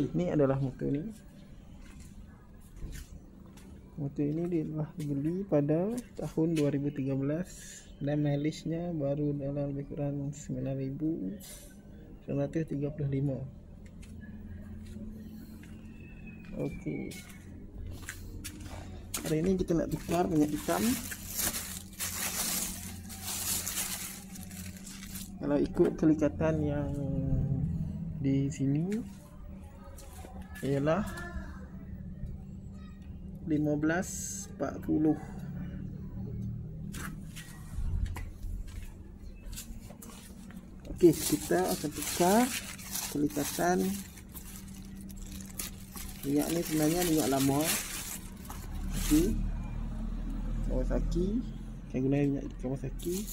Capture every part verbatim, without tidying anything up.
Okey, ni adalah motor ni. Motor ini telah dibeli pada tahun dua ribu tiga belas dan mileage-nya baru dalam lebih kurang sembilan ribu sembilan ratus tiga puluh lima. Okey. Hari ini kita nak tukar minyak hitam. Kalau ikut kelikatan yang di sini ialah lima belas empat puluh. Okey, kita akan tukar kelikatan. Minyak ni sebenarnya minyak lama. Okey. Kawasaki. Saya guna minyak Kawasaki.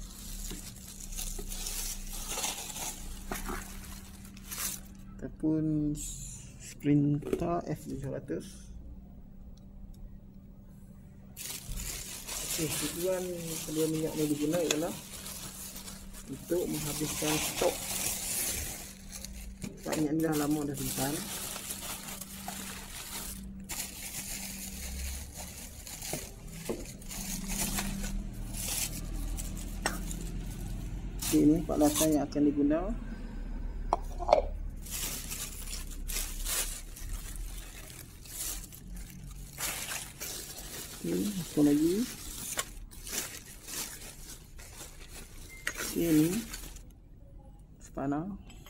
Ataupun Sprinter F tujuh ratus. Okey, tujuan kedua minyak ni diguna ialah untuk menghabiskan stok. Sebab minyak ni dah lama dah simpan. Okey, ini empat latar yang akan diguna. Okey, apa lagi? Okey, ni spana.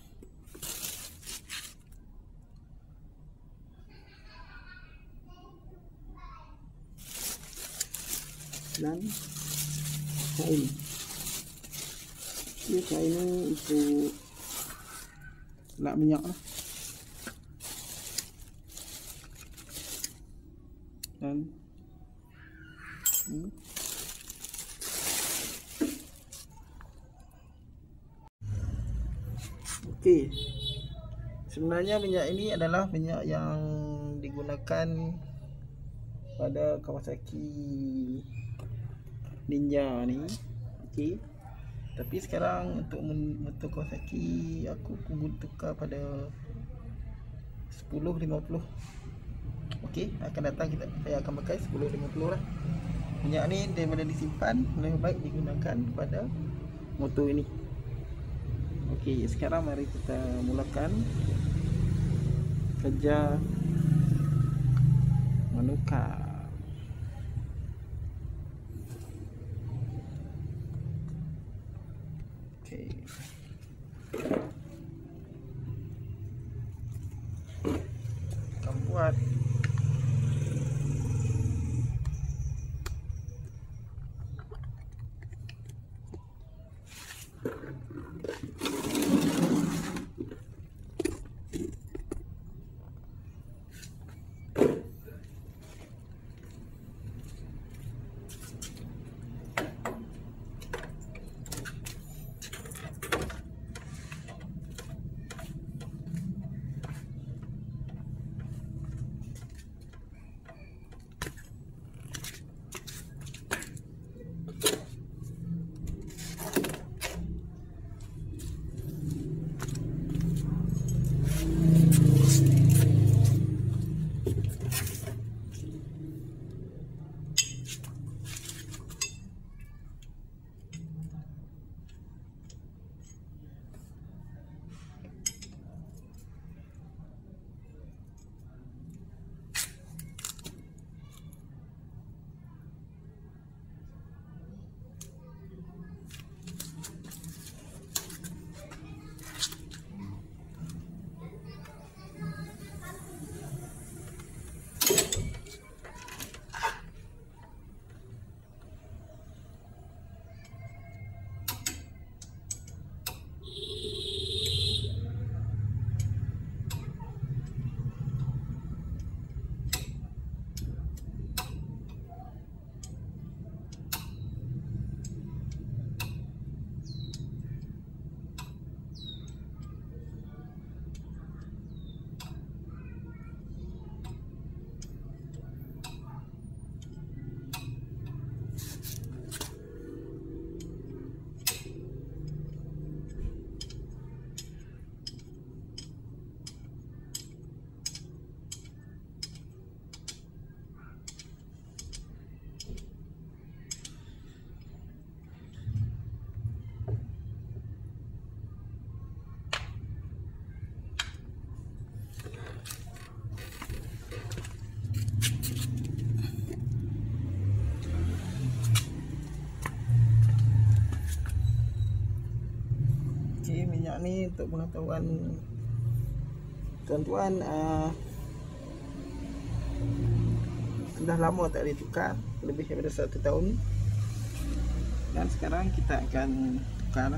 Dan kain. Okey, kain ni untuk lap minyak lah. Dan hmm. Okey, sebenarnya minyak ini adalah minyak yang digunakan pada Kawasaki Ninja ni. Okey, tapi sekarang untuk motor Kawasaki aku kubur tukar pada sepuluh lima puluh. Okey, akan datang kita saya akan pakai sepuluh lima puluh lah. Minyak ni daripada disimpan lebih baik digunakan pada motor ini. Okey, sekarang mari kita mulakan kerja menukar. Okey. Kita buat Okey, minyak ni untuk pengetahuan tuan-tuan, uh, dah lama tak ditukar, lebih daripada satu tahun. Dan sekarang kita akan tukar.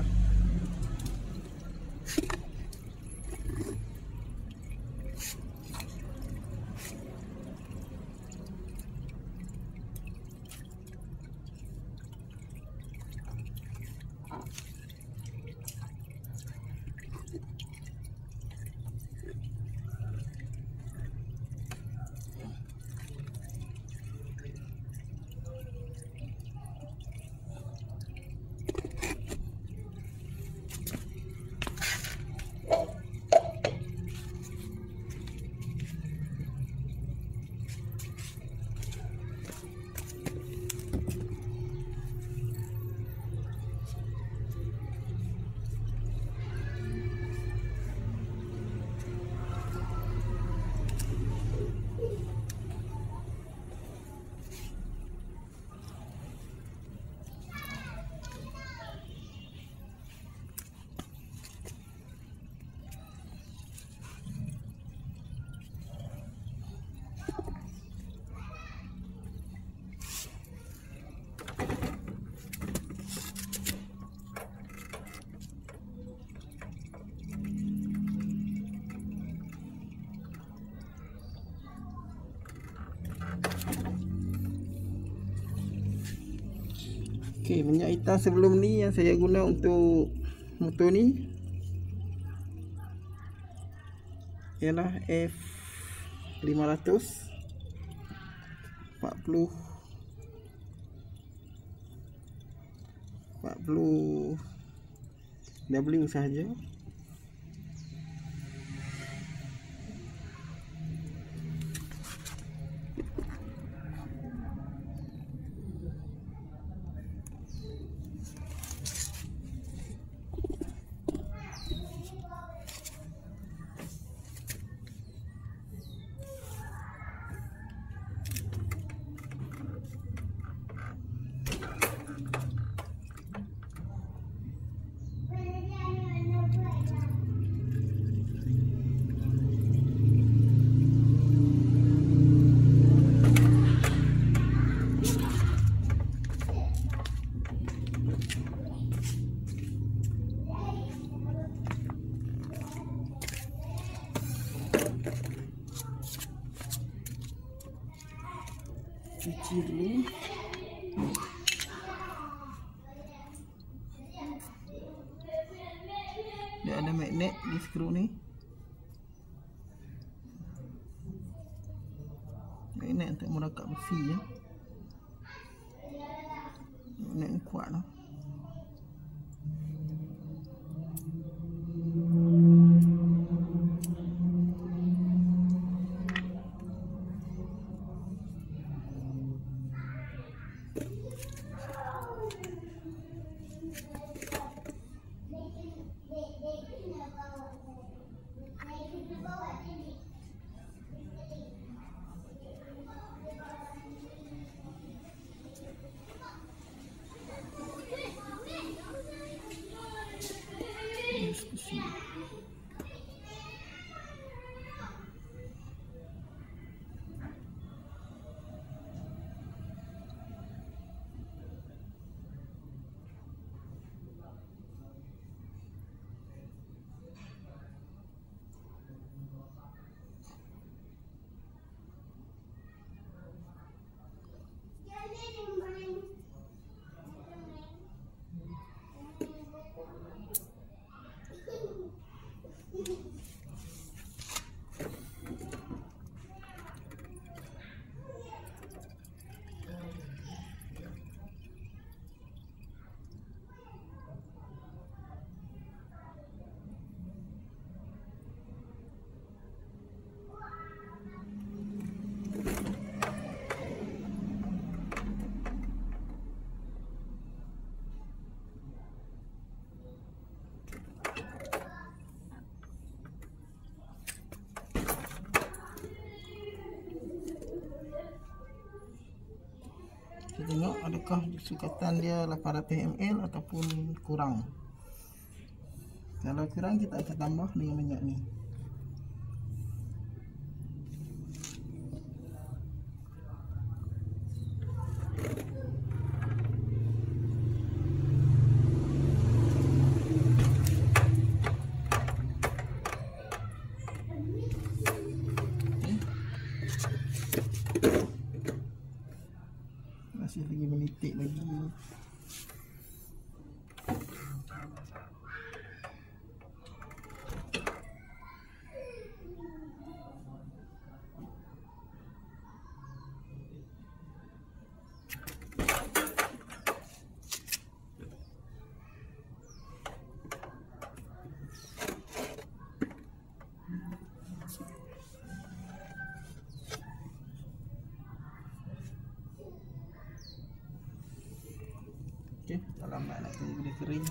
Okey, minyak hitam sebelum ni yang saya guna untuk motor ni ialah F lima ratus empat puluh empat puluh W sahaja. Cuci dulu. Dia ada magnet di skru ni. Magnet untuk merakat besi ya. Magnet ni kuat lah. Kita tengok adakah sukatan dia lapan ratus mililiter ataupun kurang. Kalau kurang kita akan tambah dengan minyak ni. Masih lagi menitik lagi. Okey, tak lambat nak tunggu dia kering.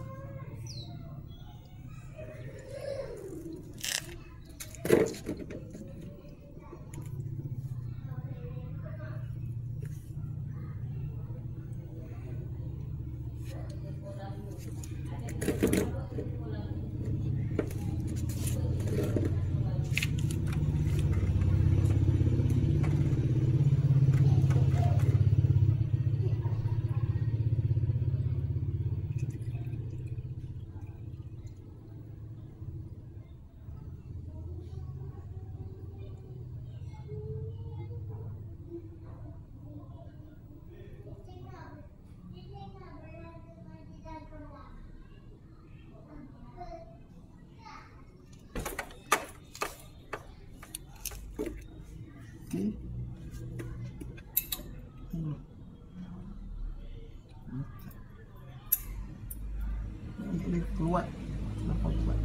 Okey. Hmm. Ini keluar. Nampak kuat.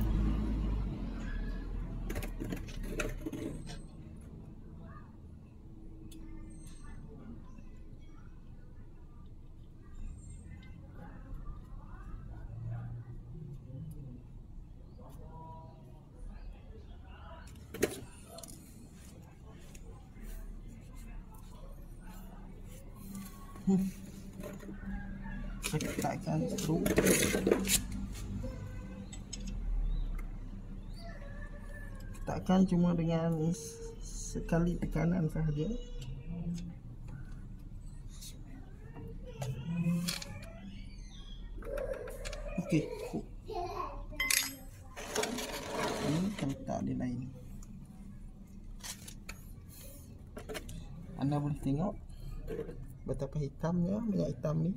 Hmm. Saya letakkan skru. Letakkan cuma dengan sekali tekanan sahaja. Okey. Ini kita letak di lain. Anda boleh tengok betapa hitamnya minyak hitam ni.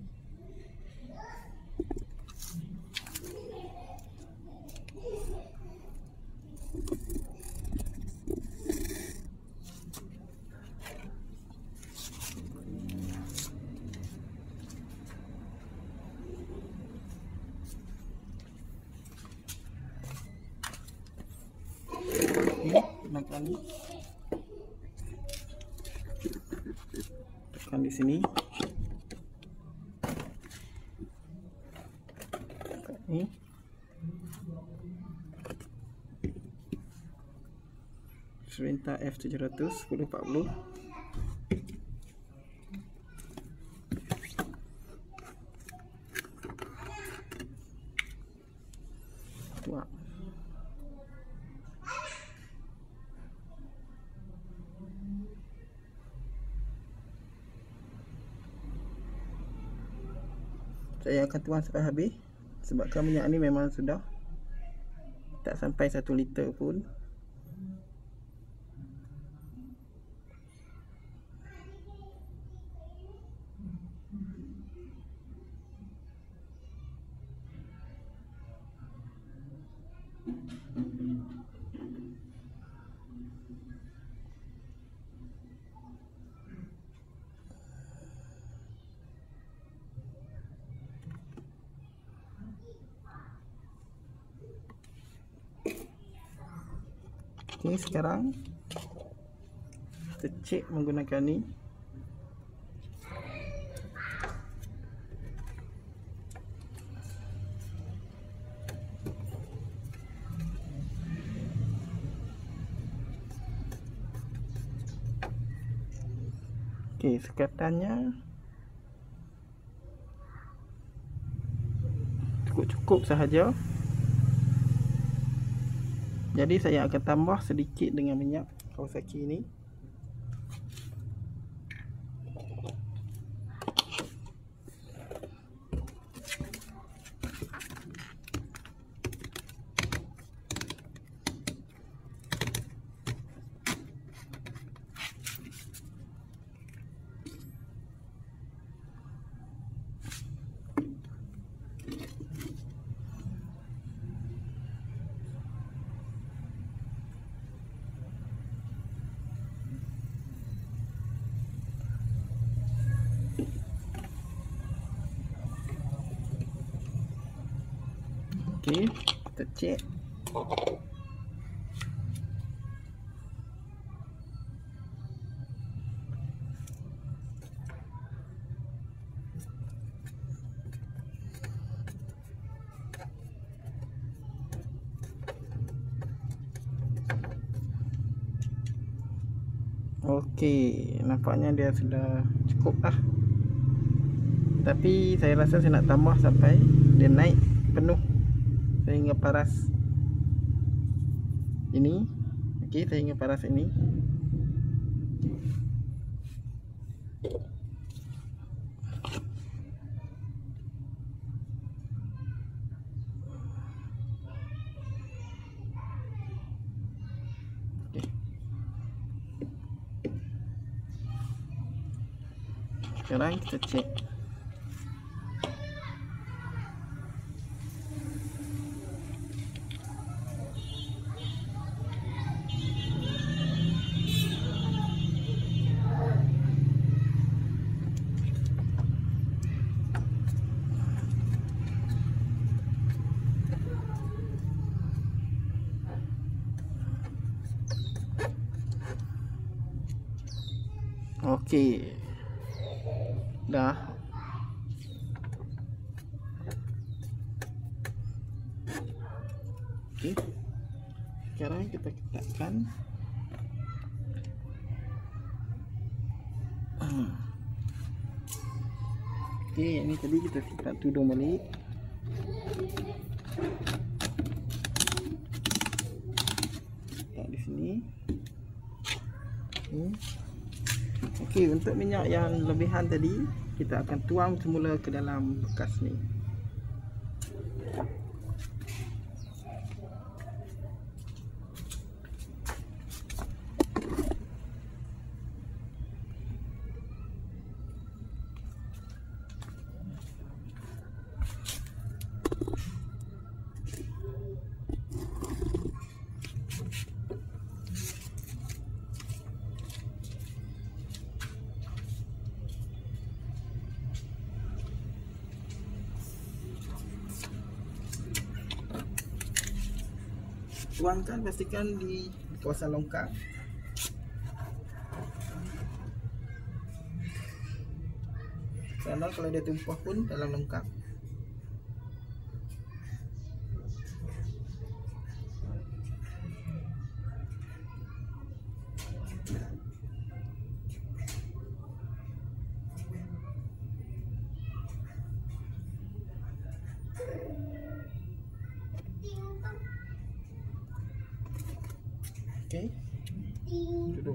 Okey, gunakan ni. Tekan di sini. Ini. Serentah F tujuh ratus sepuluh empat puluh. Tuak. Saya akan tuang sampai habis sebabkan minyak ni memang sudah tak sampai satu liter pun. Okey, sekarang kita cek menggunakan ni. Okey, sekatannya cukup-cukup sahaja. Jadi saya akan tambah sedikit dengan minyak Kawasaki ini. Okey, kita cek. Okey, nampaknya dia sudah cukup lah. Tapi saya rasa saya nak tambah sampai dia naik penuh sehingga paras ini. Okey, sehingga paras ini. Okey. Sekarang kita cek. Okey. Dah. Okey. Sekarang kita ketatkan. Okey, ini tadi kita simpan tudung balik. Letak di sini. Hmm. Okey, untuk minyak yang lebihan tadi kita akan tuang semula ke dalam bekas ni. Tuangkan, pastikan di kawasan longkang. Kerana kalau dia tumpah pun dalam longkang. Okey. Duduk.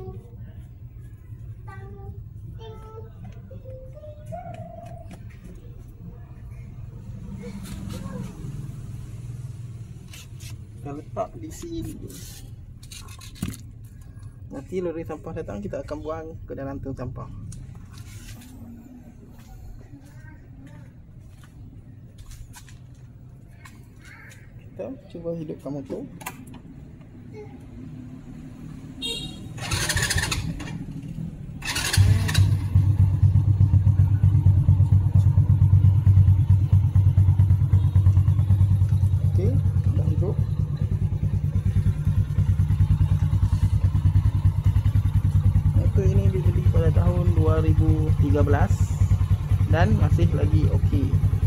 Kita letak di sini. Nanti lori sampah datang, kita akan buang ke dalam tong sampah. Kita cuba hidupkan motor. Tahun dua ribu tiga belas dan masih lagi okey.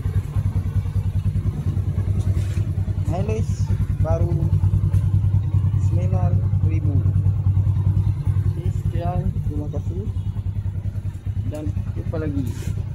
Mileage baru sembilan ribu. Sekian, terima kasih dan jumpa lagi.